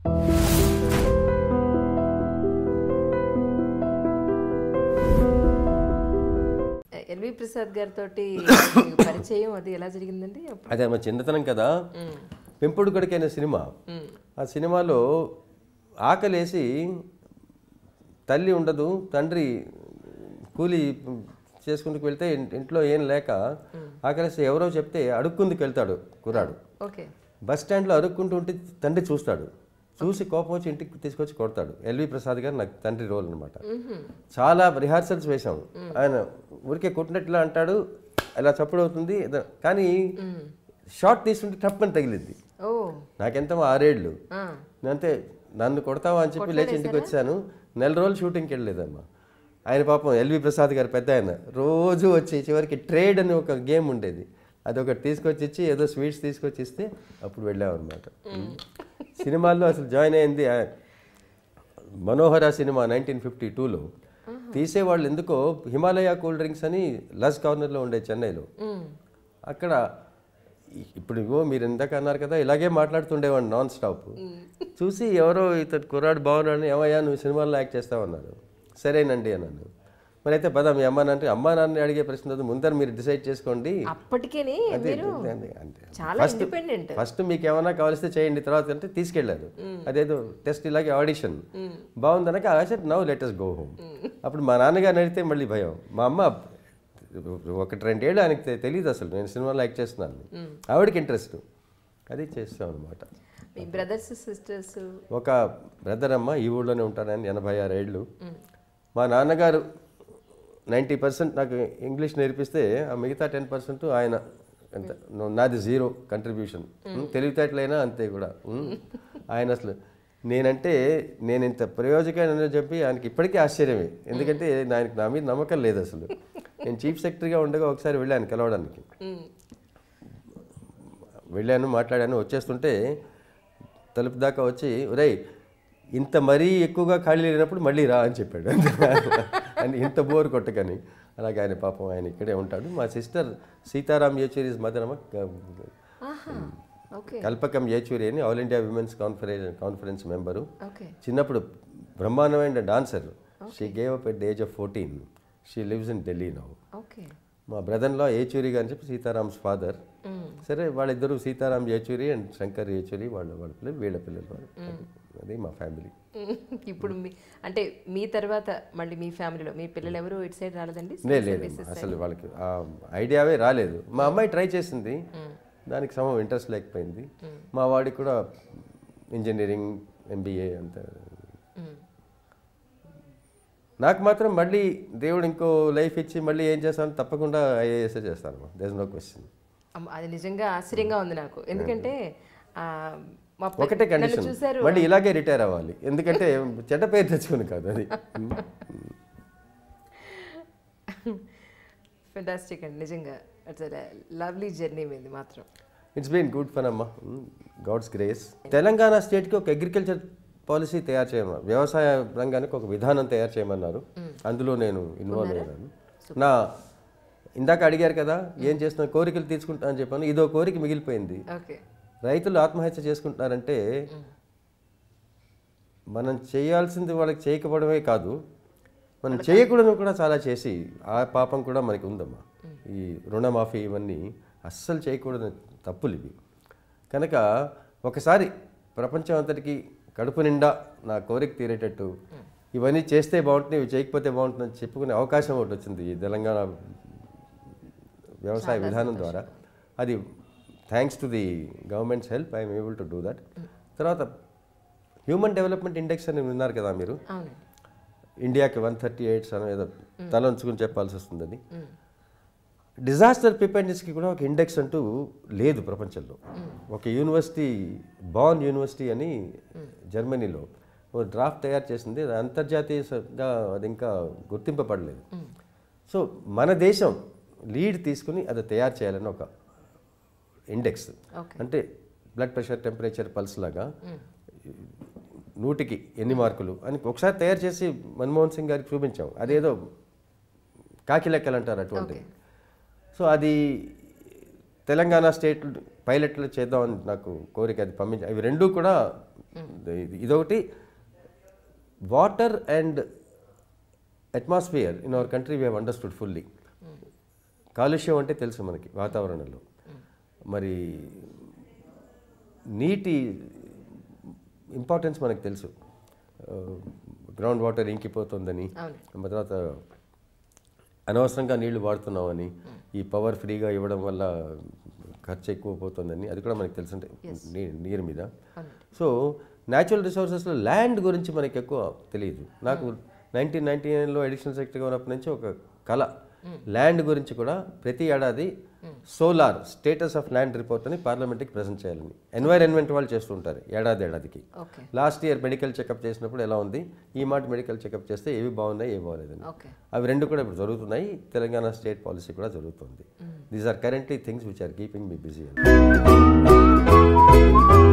LV Prasad గారితో పరిచయం అది ఎలా జరిగిందండి? అదే మా చిన్నతనం కదా. పెంపుడు కొడుకైన సినిమా, ఆ సినిమాలో ఆకలేసి తల్లి ఉండదు, తండ్రి కూలి చేసుకుంటూ వెళ్తే ఇంట్లో ఏం లేక ఆకలేసి ఎవరో చెప్తే అడుక్కుందుకు వెళ్తాడు కుర్రాడు. బస్ స్టాండ్లో అడుక్కుంటూ ఉంటే తండ్రి చూస్తాడు, చూసి కోపం వచ్చి ఇంటికి తీసుకొచ్చి కొడతాడు. ఎల్వి ప్రసాద్ గారు నాకు తండ్రి రోల్ అనమాట. చాలా రిహార్సల్స్ వేశాము. ఆయన ఊరికే కొట్టినట్లా అంటాడు, అలా చప్పుడు అవుతుంది, కానీ షార్ట్ తీసుకుంటే టప్పని తగిలింది. నాకెంత 6 ఏళ్ళు అంతే. నన్ను కొడతావా అని చెప్పి లేచి ఇంటికి వచ్చాను. 4 రోజులు షూటింగ్కి వెళ్ళలేదమ్మా. ఆయన పాపం ఎల్వి ప్రసాద్ గారు పెద్ద ఆయన రోజు వచ్చి చివరికి ట్రేడ్ అని ఒక గేమ్ ఉండేది, అదొకటి తీసుకొచ్చి ఇచ్చి ఏదో స్వీట్స్ తీసుకొచ్చి ఇస్తే అప్పుడు వెళ్ళామన్నమాట. సినిమాల్లో అసలు జాయిన్ అయింది మనోహర సినిమా 1952లో. తీసేవాళ్ళు ఎందుకో హిమాలయ కూల్ డ్రింక్స్ అని లస్ కార్నర్లో ఉండే చెన్నైలో. అక్కడ ఇప్పుడు మీరు ఇందాక అన్నారు కదా, ఇలాగే మాట్లాడుతుండేవాడిని నాన్ స్టాప్. చూసి ఎవరో ఇతడు కుర్రాడు బాగున్నాడని, ఏమయ్యా నువ్వు సినిమాల్లో యాక్ట్ చేస్తావన్నారు. సరేనండి అన్నాను. మరి అయితే పద మీ అమ్మా నాన్న, అమ్మా నాన్న అడిగే ప్రశ్న ముందర మీరు డిసైడ్ చేసుకోండి. ఫస్ట్ మీకు ఏమైనా కావాల్స్తే చేయండి, తర్వాత అంటే తీసుకెళ్లారు. అదేదో టెస్ట్ ఇలాగే ఆడిషన్ బాగుందనక I said now let us go home. అప్పుడు మా నాన్నగారిని అడిగితే మళ్ళీ భయం. మా అమ్మ 1-2 ఏళ్ళు ఆయనకి తెలియదు అసలు నేను సినిమాలో యాక్ట్ చేస్తున్నాను. ఆవిడకి ఇంట్రెస్ట్, అది చేస్తాం అనమాట. ఒక బ్రదర్ అమ్మ ఈ ఊళ్ళోనే ఉంటాను, ఆయన 86 ఏళ్ళు. మా నాన్నగారు 90% నాకు ఇంగ్లీష్ నేర్పిస్తే ఆ మిగతా 10% ఆయన ఎంత, నాది 0 కంట్రిబ్యూషన్. తెలివితేటలైనా అంతే కూడా. ఆయన అసలు నేనంటే నేను ఇంత ప్రయోజకమని చెప్పి ఆయనకి ఇప్పటికీ ఆశ్చర్యమే. ఎందుకంటే ఆయనకి నా మీద నమ్మకం లేదు అసలు. నేను చీఫ్ సెక్రటరీగా ఉండగా ఒకసారి వెళ్ళాను కలవడానికి. వెళ్ళాను, మాట్లాడాను. వచ్చేస్తుంటే తలుపు దాకా వచ్చి, ఒరేయ్ ఇంత మరీ ఎక్కువగా ఖాళీ లేనప్పుడు మళ్ళీ రా అని చెప్పాడు. అని ఇంత బోర్ కొట్టకని. అలాగే ఆయన పాపం ఆయన ఇక్కడే ఉంటాడు. మా సిస్టర్ సీతారాం యేచూరీస్ మదర్ కల్పకం యేచూరి అని all India women's conference member. చిన్నప్పుడు బ్రహ్మాండమైన dancer. She gave up at the age of 14. She lives in Delhi now. మా బ్రదర్లో యేచూరి గారు అని చెప్పి సీతారామ్స్ ఫాదర్. సరే వాళ్ళిద్దరూ సీతారాం యేచూరి అండ్ శంకర్ యేచూరి వాళ్ళ పిల్లలు, వీళ్ళ పిల్లలు. అది మా ఫ్యామిలీ. ఇప్పుడు అంటే మీ తర్వాత మళ్ళీ మీ ఫ్యామిలీలో మీ పిల్లలు ఎవరు ఇటు సైడ్ రాలేదండి? లేదు, అసలు వాళ్ళకి ఆ ఐడియావే రాలేదు. మా అమ్మాయి ట్రై చేసింది, దానికి సమయం ఇంట్రెస్ట్ లేకపోయింది. మా వాడికి కూడా ఇంజనీరింగ్, MBA అంత. నాకు మాత్రం మళ్ళీ దేవుడు ఇంకో లైఫ్ ఇచ్చి మళ్ళీ ఏం చేస్తాను, తప్పకుండా IAS చేస్తాను. There is no question. అది నిజంగా ఆశ్చర్యంగా ఉంది నాకు. ఎందుకంటే ఒకటే కండిషన్, మళ్ళీ ఇలాగే రిటైర్ అవ్వాలి. ఎందుకంటే చెడ్డ పేరు తెచ్చుకుని కాదు అది. ఫెంటాస్టిక్ అండి, నిజంగా ఇట్స్ లవ్లీ జర్నీ మీది మాత్రం. ఇట్స్ బీన్ గుడ్ ఫన్ అమ్మా, గాడ్స్ గ్రేస్. తెలంగాణ స్టేట్కి ఒక అగ్రికల్చర్ పాలసీ తయారు చేయమన్నారు, వ్యవసాయ రంగానికి ఒక విధానం తయారు చేయమన్నారు. అందులో నేను ఇన్వాల్వ్ అయ్యాను. నా ఇందాక అడిగారు కదా ఏం చేస్తున్నా, కోరికలు తీర్చుకుంటా అని చెప్పాను. ఇదో కోరిక మిగిలిపోయింది. రైతులు ఆత్మహత్య చేసుకుంటున్నారంటే మనం చేయాల్సింది వాళ్ళకి చేయకపోవడమే కాదు, మనం చేయకూడదు కూడా చాలా చేసి ఆ పాపం కూడా మనకి ఉందమ్మా. ఈ రుణమాఫీ ఇవన్నీ అస్సలు చేయకూడని తప్పులు ఇవి. కనుక ఒకసారి ప్రపంచం అంతటికి కడుపు నిండా నా కోరిక తీరేటట్టు ఇవన్నీ చేస్తే బాగుంటుంది, ఇవి చేయకపోతే బాగుంటుందని చెప్పుకునే అవకాశం ఒకటి వచ్చింది ఈ తెలంగాణ వ్యవసాయ విధానం ద్వారా. అది thanks to the government's help I'm able to do that. తర్వాత హ్యూమన్ డెవలప్మెంట్ ఇండెక్స్ అని విన్నారు కదా మీరు, ఇండియాకి 138 అని ఏదో తల ఉంచుకుని చెప్పాల్సి వస్తుందని. డిజాస్టర్ ప్రిపేర్నెస్కి కూడా ఒక ఇండెక్స్ అంటూ లేదు ప్రపంచంలో. ఒక యూనివర్సిటీ, బాన్ యూనివర్సిటీ అని జర్మనీలో ఒక డ్రాఫ్ట్ తయారు చేసింది. అది అంతర్జాతీయంగా అది ఇంకా గుర్తింపబడలేదు. సో మన దేశం లీడ్ తీసుకుని అది తయారు చేయాలని ఒక ఇండెక్స్, అంటే బ్లడ్ ప్రెషర్, టెంపరేచర్, పల్స్ లాగా 100కి ఎన్ని మార్కులు అని ఒకసారి తయారు చేసి మన్మోహన్ సింగ్ గారికి చూపించాం. అదేదో కాకి లెక్కలు అంటారు అటువంటి. సో అది తెలంగాణ స్టేట్ పైలట్లు చేద్దామని నాకు కోరిక, అది పంపించి అవి రెండూ కూడా ఇదొకటి. Water and atmosphere in our country we have understood fully. కాలుష్యం అంటే తెలుసు మనకి వాతావరణంలో, మరి నీటి ఇంపార్టెన్స్ మనకు తెలుసు. గ్రౌండ్ వాటర్ ఇంకిపోతుందని, తర్వాత అనవసరంగా నీళ్లు వాడుతున్నామని, ఈ పవర్ ఫ్రీగా ఇవ్వడం వల్ల ఖర్చు ఎక్కువ పోతుందని, అది కూడా మనకు తెలుసు అంటే నీరు మీద. సో న్యాచురల్ రిసోర్సెస్లో ల్యాండ్ గురించి మనకి ఎక్కువ తెలియదు. నాకు 1999లో అడిషనల్ సెక్రటరీగా ఉన్నప్పటి నుంచి ఒక కళ, ల్యాండ్ గురించి కూడా ప్రతి ఏడాది solar status of land report అని పార్లమెంట్కి ప్రజెంట్ చేయాలని ఎన్వైరన్మెంట్ వాళ్ళు చేస్తుంటారు ఏడాదికి. లాస్ట్ ఇయర్ మెడికల్ చెకప్ చేసినప్పుడు ఎలా ఉంది, ఈ మాట మెడికల్ చెకప్ చేస్తే ఏవి బాగున్నాయి ఏవి బాగలేదని, అవి రెండు కూడా ఇప్పుడు జరుగుతున్నాయి. తెలంగాణ స్టేట్ పాలసీ కూడా జరుగుతుంది. These are currently things which are keeping me busy.